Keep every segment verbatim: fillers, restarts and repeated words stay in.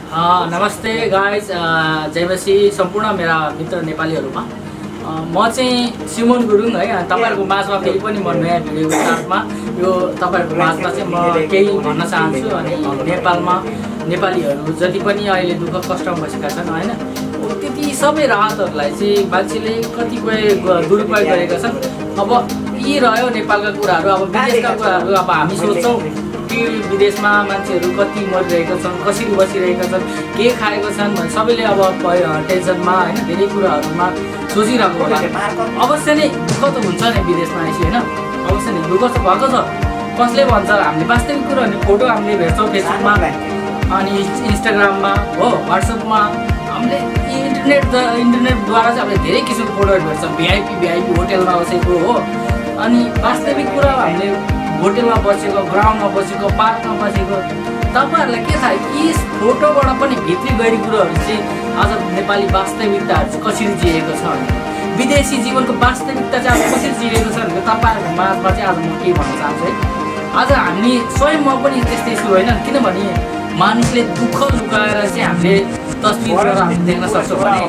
नमस्ते गाइज, जयमसी सम्पूर्ण मेरा मित्र नेपालीहरुमा म चाहिँ सिमोन गुरुङ है। तपाईहरुको माझमा फेरि पनि म नयाँ भिडियोको साथमा यो तपाईहरुको माझमा चाहिँ म केही भन्न चाहन्छु। अनि नेपालमा नेपालीहरु जति पनि अहिले दुःख कष्टमा बसेका छन् हैन, त्यति सबै राहतहरुलाई चाहिँ मान्छेले कतिपय दुरुपयोग गरेका छन्। अब यी रह्यो नेपालका कुराहरु। अब विदेशका कुराहरु अब हामी सोच्छौं कि विदेशमा मान्छेहरु कति मरिरहेका छन्, कसरी बसिरहेका छन्, के खाएका छन् भने सबैले अब टेन्सनमा हैन धेरै कुराहरुमा सोचिरहेको होला। अवश्य नै दुःख त हुन्छ नि विदेशमा आएपछि हैन, अवश्य नै दुःख त भएको छ। कसले भन्छ हामीले वास्तविक कुरा भने फोटो हामीले भेट्छौँ फेसबुकमा अनि इन्स्टाग्राममा हो, व्हाट्सएपमा हामीले इन्टरनेट इन्टरनेटद्वारा चाहिँ हामीले धेरै किसिमको फोटोहरू भेट्छौँ। भिआइपी भिआइपी होटेलमा बसेको हो। अनि वास्तविक कुरा हामीले होटेलमा बसेको, ग्राउन्डमा बसेको, पार्कमा बसेको, तपाईहरुलाई के थाहा यी फोटोबाट पनि भित्री गहिरी कुराहरू चाहिँ आज नेपाली वास्तविकताहरू चाहिँ कसरी जिएको छ, विदेशी जीवनको वास्तविकता चाहिँ आज कसरी जिएको छ भनेर तपाईहरुको माझमा चाहिँ आज म के भन्न चाहन्छु है। आज हामी स्वयं म पनि त्यस्तै छु होइन, किनभने मानिसले दुःख लुकाएर चाहिँ हामीले तस्बिरबाट हामी देख्न सक्छौँ भने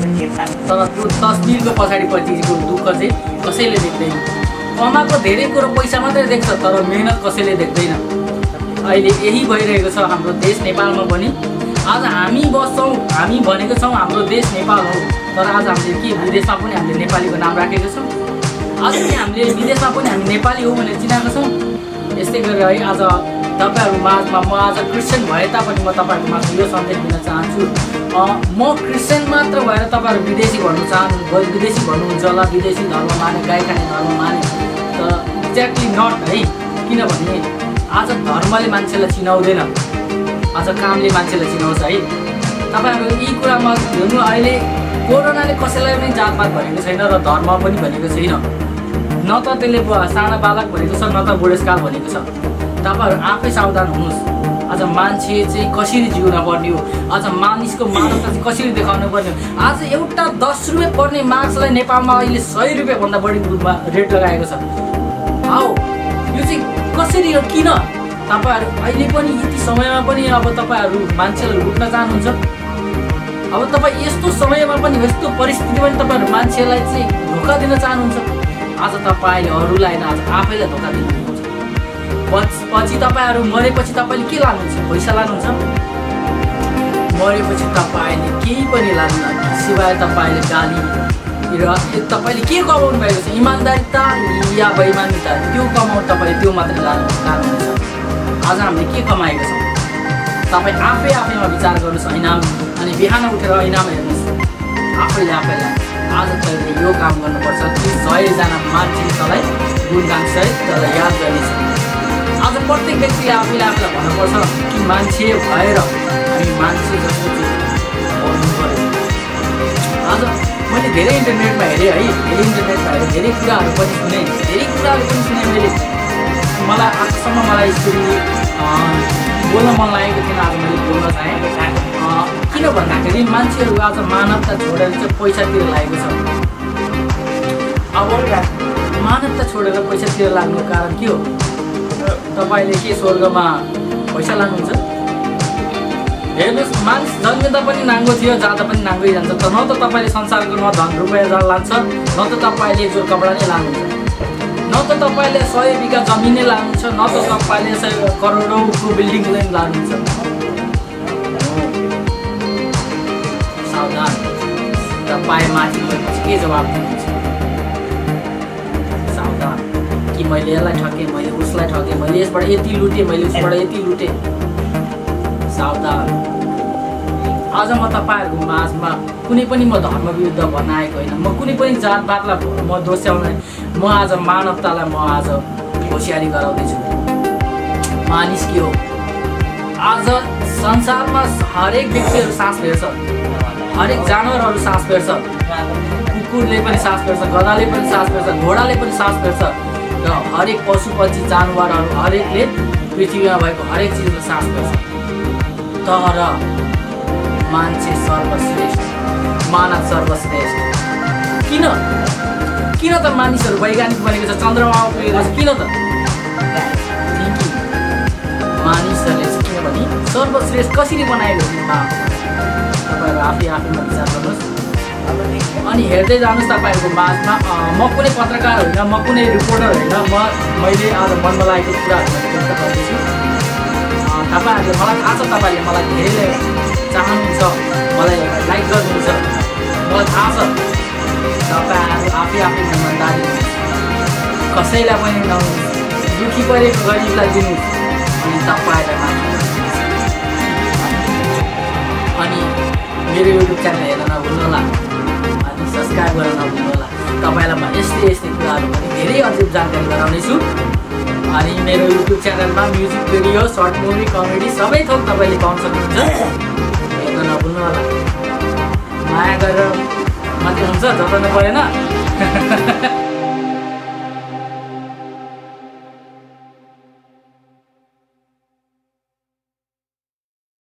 तर त्यो तस्बिरको पछाडिपट्टिको दुःख चाहिँ कसैले देख्दैन। कमाएको धेरै कुरो पैसा मात्रै देख्छ तर मेहनत कसैले देख्दैन। अहिले यही भइरहेको छ हाम्रो देश नेपालमा पनि। आज हामी बस्छौँ, हामी भनेको छौँ हाम्रो देश नेपाल हो, तर आज हामीले के विदेशमा पनि हामीले नेपालीको नाम राखेको छौँ। आज के हामीले विदेशमा पनि हामी नेपाली हो भनेर चिनाएको छौँ। यस्तै गरेर है आज तपाईहरु माझमा म आज क्रिस्चियन भए तापनि म तपाईहरुको माझमा यो सन्देश दिन चाहन्छु। म क्रिस्चियन मात्र भएर तपाईहरु विदेशी भन्नु चाहनु विदेशी भन्नुहुन्छ होला, विदेशी धर्म माने, गाई खाने धर्म माने, तर एक्ज्याक्टली नट है। किनभने आज धर्मले मान्छेलाई चिनाउँदैन, आज कामले मान्छेलाई चिनाउँछ है। तपाईहरु यी कुरामा हेर्नु, अहिले कोरोनाले कसैलाई पनि जातपात भनेको छैन र धर्म पनि भनेको छैन। न त त्यसले साना बालक भनेको छ, न त बुढेसकाल भनेको छ। तपाईहरु आफै सावधान हुनुहोस्। आज मान्छे चाहिँ कसरी जिउन पर्ने हो, आज मानिसको मानवता चाहिँ कसरी देखाउनु पर्ने हो। आज एउटा दस रुपियाँ पर्ने मार्क्सलाई नेपालमा अहिले सय रुपियाँ भन्दा बढी रेट लगाएको छ। आओ यो चाहिँ कसरी हो, किन? तपाईहरु अहिले पनि यति समयमा पनि अब तपाईहरु मान्छेलाई लुट्न चाहनुहुन्छ। अब तपाई यस्तो समयमा पनि यस्तो परिस्थितिमा पनि तपाईहरु मान्छेलाई चाहिँ धोका दिन चाहनुहुन्छ। आज तपाईले अरूलाई आज आफैलाई धोका दिनुहुन्छ। पछि तपाईहरु मरेपछि तपाईले के लानुहुन्छ? पैसा लानुहुन्छ? मरेपछि तपाईले केही पनि लानुहुन्न, सिवाय तपाईले गाली र तपाईले के कमाउनु भएको छ, इमानदारीता या बेइमानीता, त्यो कमाउनु तपाईले त्यो मात्रै लानुहुन्छ। आज हामीले के कमाएको छौँ तपाई आफै आफैमा विचार गर्नुहोस् ऐनाम। अनि बिहान उठेर ऐनाम हेर्नुहोस्, आफैले आफैलाई आज तैँले यो काम गर्नुपर्छ कि सयजना मान्छे तँलाई गुणगान सहित तँलाई याद गर्नेछ। आज प्रत्येक व्यक्तिले आफैले आफैलाई भन्नुपर्छ कि मान्छे भएर हामी मान्छे जस्तो गर्नु पर्यो। आज मैले धेरै इन्टरनेटमा हेरेँ है, धेरै इन्टरनेटमा हेरेँ, धेरै कुराहरू पनि सुने, धेरै कुराहरू पनि सुने मैले। मलाई आजसम्म मलाई यसरी बोल्न मन लागेको थिएन, आज मैले बोल्न चाहेँ। किन भन्दाखेरि मान्छेहरू आज मानवता छोडेर चाहिँ पैसातिर लागेको छ। अब मानवता छोडेर पैसातिर लाग्नु कारण के हो? तपाईले के स्वर्गमा पैसा लानुहुन्छ? हेर्नुहोस्, मानिस जन्मिँदा पनि नाङ्गो थियो, जाँदा पनि नाङ्गै जान्छ। त न त तपाईँले संसारको न धन रुपियाँ लान्छ, न त तपाईँले जो कपडा नै लानुहुन्छ, न त तपाईँले सय बिघा जमिन नै लानुहुन्छ, न त तपाईँले सय करोडौँको बिल्डिङ नै लानुहुन्छ। सावधान, तपाईँ माथि गएपछि के जवाब दिनुहुन्छ? सावधान कि मैले यसलाई ठगेँ, मैले उसलाई ठगेँ, मैले यसबाट यति लुटेँ, मैले उसबाट यति लुटेँ। सावधान। आज म तपाईहरुको माझमा कुनै पनि म धर्म विरुद्ध भन्न आएको होइन, म कुनै पनि जातपातलाई म दोस्याउन, म आज मानवतालाई म आज होसियारी गराउँदैछु। मानिस के हो? आज संसारमा हरेक व्यक्तिहरू सास फेर्छ, हरेक जानवरहरू सास फेर्छ, कुकुरले पनि सास फेर्छ, गधाले पनि सास फेर्छ, घोडाले पनि सास फेर्छ र हरेक पशु पक्षी जानवरहरू हरेकले पृथ्वीमा भएको हरेक चिजले सास फेर्छ। तर मान्छे सर्वश्रेष्ठ, मानव सर्वश्रेष्ठ। किन किन त मानिसहरू वैज्ञानिक बनेको छ, चन्द्रमामा पुगेको छ? किन त? मानिसहरूले किनभने सर्वश्रेष्ठ कसरी बनाएको सिनेमा तपाईँहरू आफै आफैमा विचार गर्नुहोस्। अनि हेर्दै जानुहोस् तपाईँहरूको माझमा। म कुनै पत्रकार होइन, म कुनै रिपोर्टर होइन, म मैले आज मनमा लागेको कुराहरू व्यक्त गर्दैछु। तपाईँहरूले मलाई थाहा छ, तपाईँहरूले मलाई धेरै चाहनुहुन्छ, मलाई लाइक गर्नुहुन्छ, मलाई थाहा छ। तपाईँहरू आफै आफै इमान्दारी हुनुहोस्, कसैलाई पनि नहुनुहोस्, दुःखी परेको गरिबलाई दिनुहोस् अनि तपाईँलाई मात्र। अनि मेरो युट्युब च्यानल हेर्न नभुल्नु होला अनि सब्सक्राइब गर्न नभुल्नु होला। तपाईँलाई म यस्तै यस्तै कुराहरू पनि धेरै अझै जानकारी गराउनेछु। अनि मेरो युट्युब च्यानलमा music video, short movie, comedy सबै थोक तपाईँले पाउन सक्नुहुन्छ। हेर्न नभुल्नु होला। माया गरेर मात्रै हुन्छ, जताउनु परेन।